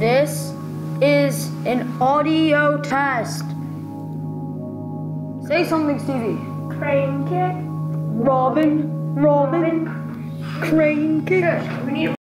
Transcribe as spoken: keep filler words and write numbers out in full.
This is an audio test. Say something, Stevie. Crane kick. Robin, Robin, crane kick. Good. We need